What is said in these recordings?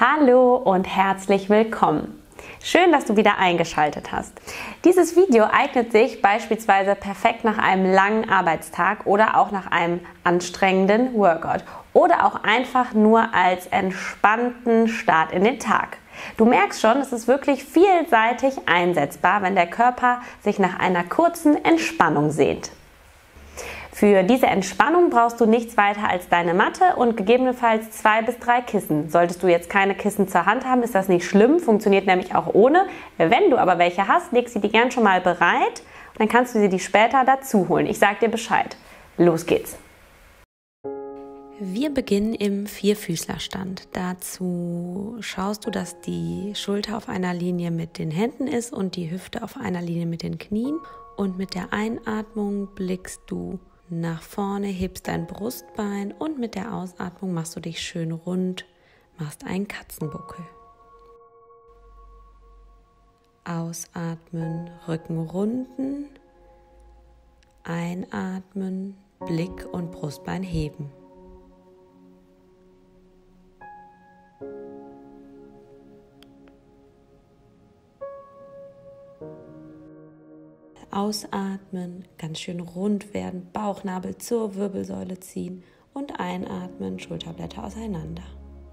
Hallo und herzlich willkommen. Schön, dass du wieder eingeschaltet hast. Dieses Video eignet sich beispielsweise perfekt nach einem langen Arbeitstag oder auch nach einem anstrengenden Workout oder auch einfach nur als entspannten Start in den Tag. Du merkst schon, es ist wirklich vielseitig einsetzbar, wenn der Körper sich nach einer kurzen Entspannung sehnt. Für diese Entspannung brauchst du nichts weiter als deine Matte und gegebenenfalls 2 bis 3 Kissen. Solltest du jetzt keine Kissen zur Hand haben, ist das nicht schlimm, funktioniert nämlich auch ohne. Wenn du aber welche hast, leg sie dir gern schon mal bereit und dann kannst du sie dir später dazu holen. Ich sag dir Bescheid. Los geht's! Wir beginnen im Vierfüßlerstand. Dazu schaust du, dass die Schulter auf einer Linie mit den Händen ist und die Hüfte auf einer Linie mit den Knien. Und mit der Einatmung blickst du nach vorne, hebst dein Brustbein und mit der Ausatmung machst du dich schön rund, machst einen Katzenbuckel. Ausatmen, Rücken runden, einatmen, Blick und Brustbein heben. Ausatmen, ganz schön rund werden, Bauchnabel zur Wirbelsäule ziehen und einatmen, Schulterblätter auseinander.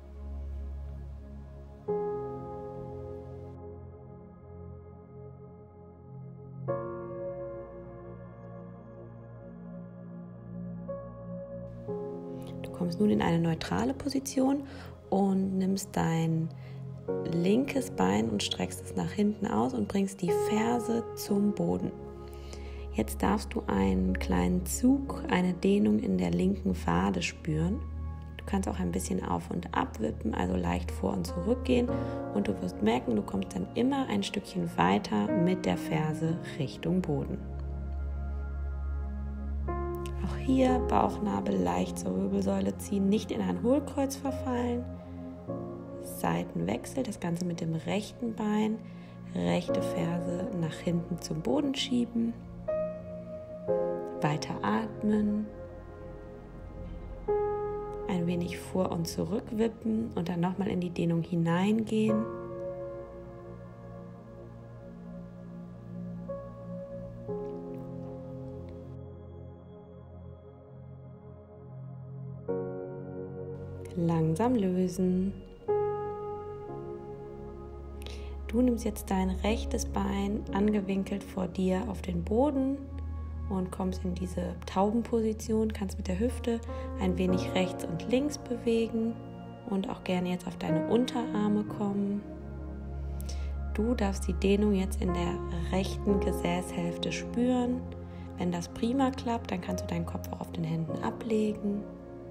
Du kommst nun in eine neutrale Position und nimmst dein linkes Bein und streckst es nach hinten aus und bringst die Ferse zum Boden. Jetzt darfst du einen kleinen Zug, eine Dehnung in der linken Wade spüren. Du kannst auch ein bisschen auf und ab wippen, also leicht vor und zurück gehen und du wirst merken, du kommst dann immer ein Stückchen weiter mit der Ferse Richtung Boden. Auch hier Bauchnabel leicht zur Wirbelsäule ziehen, nicht in ein Hohlkreuz verfallen. Seitenwechsel, das Ganze mit dem rechten Bein, rechte Ferse nach hinten zum Boden schieben. Weiter atmen, ein wenig vor und zurück wippen und dann nochmal in die Dehnung hineingehen. Langsam lösen. Du nimmst jetzt dein rechtes Bein angewinkelt vor dir auf den Boden und kommst in diese Taubenposition, kannst mit der Hüfte ein wenig rechts und links bewegen und auch gerne jetzt auf deine Unterarme kommen. Du darfst die Dehnung jetzt in der rechten Gesäßhälfte spüren. Wenn das prima klappt, dann kannst du deinen Kopf auch auf den Händen ablegen.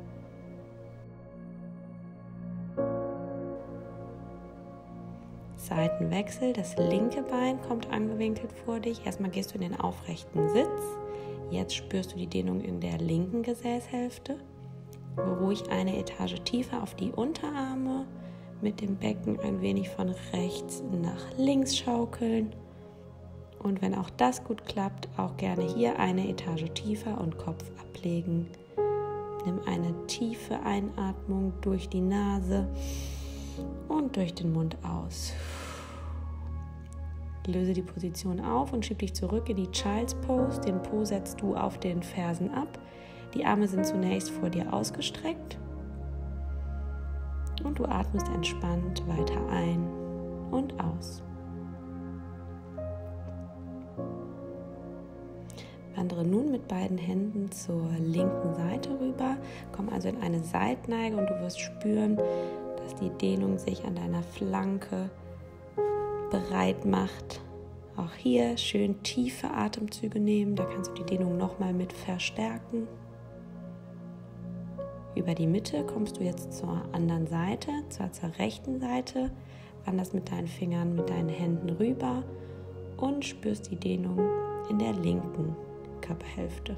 Seitenwechsel, das linke Bein kommt angewinkelt vor dich. Erstmal gehst du in den aufrechten Sitz. Jetzt spürst du die Dehnung in der linken Gesäßhälfte. Ruhig eine Etage tiefer auf die Unterarme. Mit dem Becken ein wenig von rechts nach links schaukeln. Und wenn auch das gut klappt, auch gerne hier eine Etage tiefer und Kopf ablegen. Nimm eine tiefe Einatmung durch die Nase und durch den Mund aus. Löse die Position auf und schieb dich zurück in die Child's Pose. Den Po setzt du auf den Fersen ab. Die Arme sind zunächst vor dir ausgestreckt. Und du atmest entspannt weiter ein und aus. Wandere nun mit beiden Händen zur linken Seite rüber. Komm also in eine Seitneige und du wirst spüren, dass die Dehnung sich an deiner Flanke bereit macht. Auch hier schön tiefe Atemzüge nehmen, da kannst du die Dehnung nochmal mit verstärken. Über die Mitte kommst du jetzt zur anderen Seite, zwar zur rechten Seite, wanderst mit deinen Fingern, mit deinen Händen rüber und spürst die Dehnung in der linken Körperhälfte.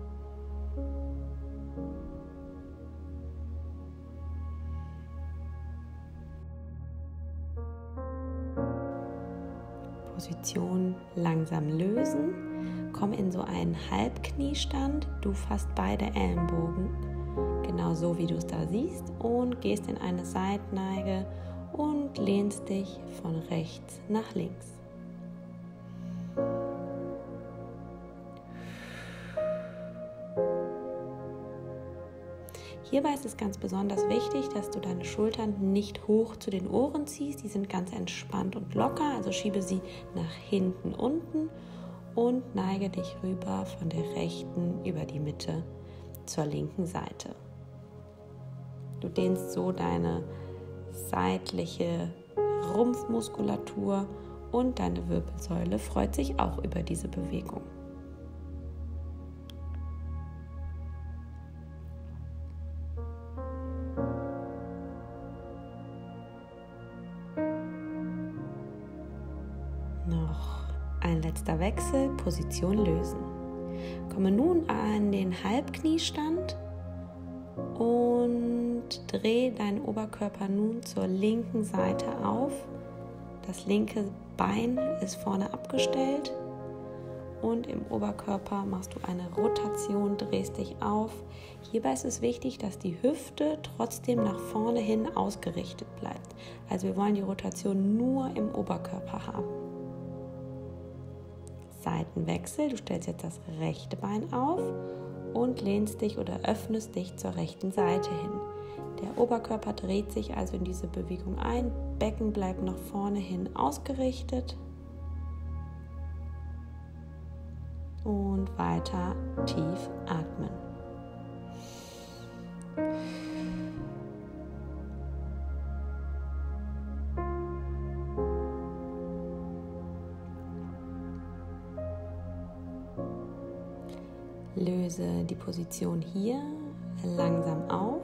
Position langsam lösen, komm in so einen Halbkniestand, du fasst beide Ellenbogen, genau so wie du es da siehst, und gehst in eine Seitneige und lehnst dich von rechts nach links. Hierbei ist es ganz besonders wichtig, dass du deine Schultern nicht hoch zu den Ohren ziehst. Die sind ganz entspannt und locker, also schiebe sie nach hinten unten und neige dich rüber von der rechten über die Mitte zur linken Seite. Du dehnst so deine seitliche Rumpfmuskulatur und deine Wirbelsäule freut sich auch über diese Bewegung. Noch ein letzter Wechsel, Position lösen. Komme nun an den Halbkniestand und dreh deinen Oberkörper nun zur linken Seite auf. Das linke Bein ist vorne abgestellt und im Oberkörper machst du eine Rotation, drehst dich auf. Hierbei ist es wichtig, dass die Hüfte trotzdem nach vorne hin ausgerichtet bleibt. Also wir wollen die Rotation nur im Oberkörper haben. Seitenwechsel, du stellst jetzt das rechte Bein auf und lehnst dich oder öffnest dich zur rechten Seite hin. Der Oberkörper dreht sich also in diese Bewegung ein, Becken bleibt nach vorne hin ausgerichtet und weiter tief atmen. Löse die Position hier langsam auf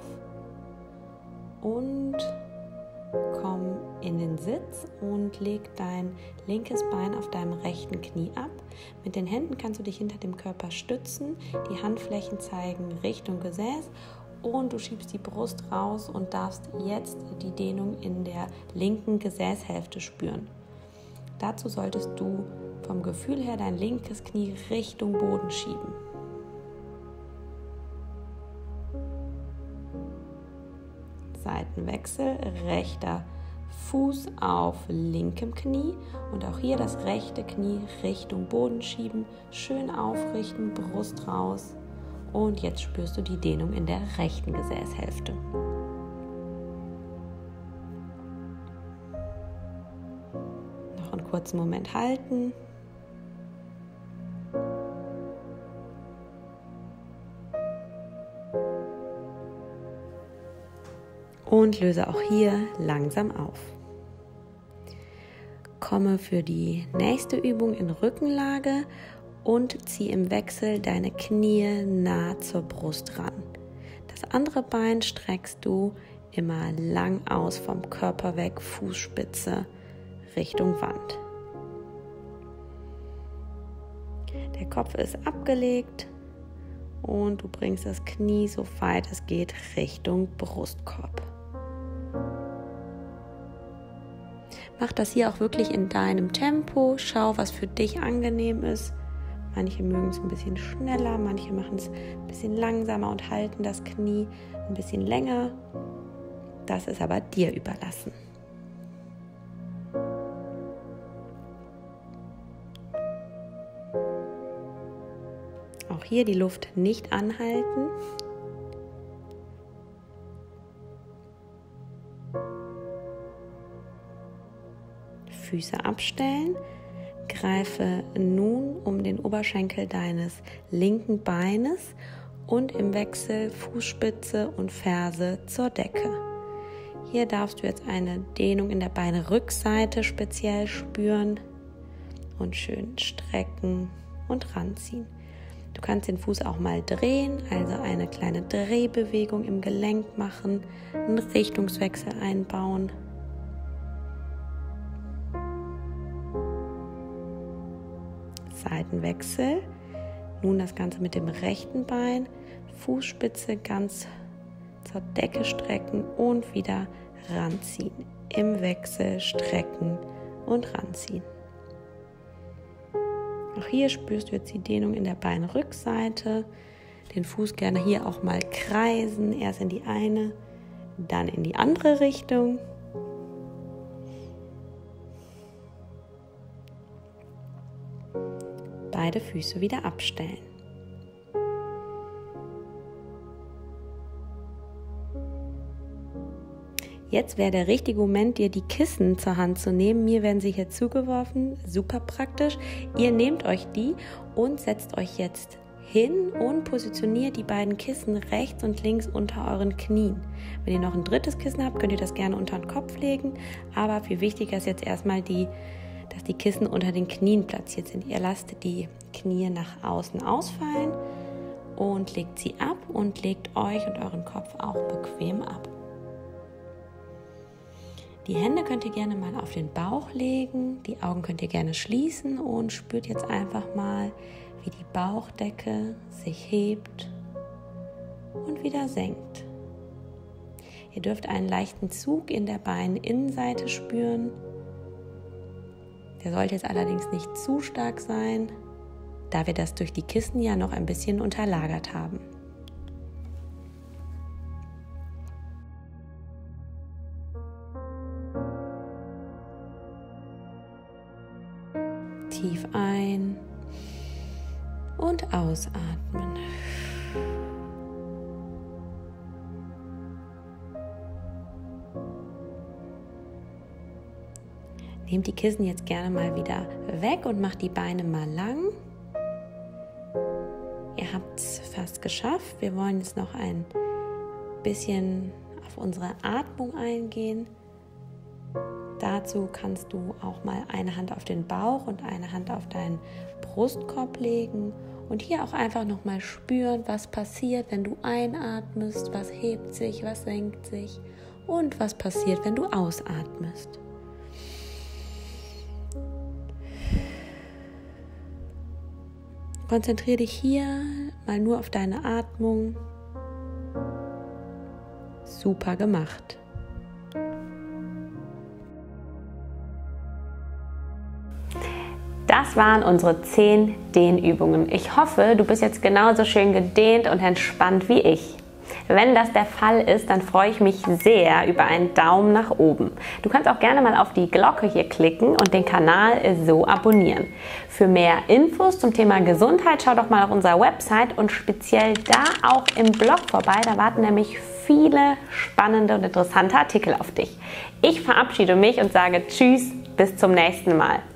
und komm in den Sitz und leg dein linkes Bein auf deinem rechten Knie ab. Mit den Händen kannst du dich hinter dem Körper stützen, die Handflächen zeigen Richtung Gesäß und du schiebst die Brust raus und darfst jetzt die Dehnung in der linken Gesäßhälfte spüren. Dazu solltest du vom Gefühl her dein linkes Knie Richtung Boden schieben. Seitenwechsel, rechter Fuß auf linkem Knie und auch hier das rechte Knie Richtung Boden schieben, schön aufrichten, Brust raus und jetzt spürst du die Dehnung in der rechten Gesäßhälfte. Noch einen kurzen Moment halten. Und löse auch hier langsam auf. Komme für die nächste Übung in Rückenlage und zieh im Wechsel deine Knie nah zur Brust ran. Das andere Bein streckst du immer lang aus vom Körper weg, Fußspitze Richtung Wand. Der Kopf ist abgelegt und du bringst das Knie so weit es geht Richtung Brustkorb. Mach das hier auch wirklich in deinem Tempo. Schau, was für dich angenehm ist. Manche mögen es ein bisschen schneller, manche machen es ein bisschen langsamer und halten das Knie ein bisschen länger. Das ist aber dir überlassen. Auch hier die Luft nicht anhalten. Füße abstellen, greife nun um den Oberschenkel deines linken Beines und im Wechsel Fußspitze und Ferse zur Decke. Hier darfst du jetzt eine Dehnung in der Beinrückseite speziell spüren und schön strecken und ranziehen. Du kannst den Fuß auch mal drehen, also eine kleine Drehbewegung im Gelenk machen, einen Richtungswechsel einbauen. Seitenwechsel. Nun das Ganze mit dem rechten Bein, Fußspitze ganz zur Decke strecken und wieder ranziehen. Im Wechsel strecken und ranziehen. Auch hier spürst du jetzt die Dehnung in der Beinrückseite. Den Fuß gerne hier auch mal kreisen. Erst in die eine, dann in die andere Richtung. beide Füße wieder abstellen. Jetzt wäre der richtige Moment, dir die Kissen zur Hand zu nehmen. Mir werden sie hier zugeworfen, super praktisch. Ihr nehmt euch die und setzt euch jetzt hin und positioniert die beiden Kissen rechts und links unter euren Knien. Wenn ihr noch ein drittes Kissen habt, könnt ihr das gerne unter den Kopf legen, aber viel wichtiger ist jetzt erstmal dass die Kissen unter den Knien platziert sind. Ihr lasst die Knie nach außen ausfallen und legt sie ab und legt euch und euren Kopf auch bequem ab. Die Hände könnt ihr gerne mal auf den Bauch legen, die Augen könnt ihr gerne schließen und spürt jetzt einfach mal, wie die Bauchdecke sich hebt und wieder senkt. Ihr dürft einen leichten Zug in der Beininnenseite spüren. Der sollte jetzt allerdings nicht zu stark sein, da wir das durch die Kissen ja noch ein bisschen unterlagert haben. Tief ein und ausatmen. Nehmt die Kissen jetzt gerne mal wieder weg und macht die Beine mal lang. Ihr habt es fast geschafft. Wir wollen jetzt noch ein bisschen auf unsere Atmung eingehen. Dazu kannst du auch mal eine Hand auf den Bauch und eine Hand auf deinen Brustkorb legen und hier auch einfach nochmal spüren, was passiert, wenn du einatmest, was hebt sich, was senkt sich und was passiert, wenn du ausatmest. Konzentriere dich hier mal nur auf deine Atmung. Super gemacht. Das waren unsere 10 Dehnübungen. Ich hoffe, du bist jetzt genauso schön gedehnt und entspannt wie ich. Wenn das der Fall ist, dann freue ich mich sehr über einen Daumen nach oben. Du kannst auch gerne mal auf die Glocke hier klicken und den Kanal so abonnieren. Für mehr Infos zum Thema Gesundheit schau doch mal auf unserer Website und speziell da auch im Blog vorbei. Da warten nämlich viele spannende und interessante Artikel auf dich. Ich verabschiede mich und sage Tschüss, bis zum nächsten Mal.